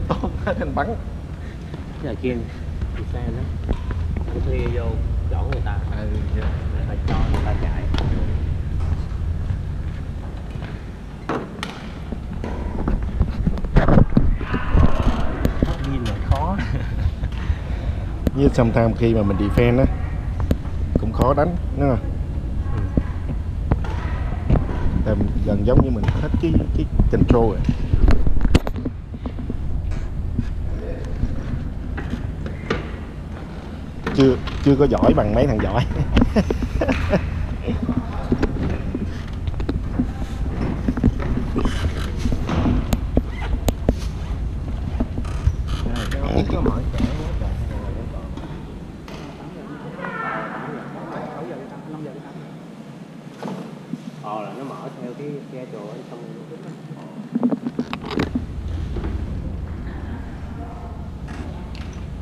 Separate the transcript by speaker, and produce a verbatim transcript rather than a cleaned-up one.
Speaker 1: tốt anh bắn.
Speaker 2: Giờ kia thì xe đó anh thuê vô chỗ người ta,
Speaker 1: Ừ, yeah.
Speaker 2: phải cho người ta chạy. Pin là khó.
Speaker 1: Với sometimes khi mà mình defend á cũng khó đánh đúng không?
Speaker 2: Ừ.
Speaker 1: Tại gần giống như mình hết cái cái control rồi. chưa chưa có giỏi bằng mấy thằng giỏi.
Speaker 2: Có mở trẻ ờ là nó mở theo cái xe đồ ấy xong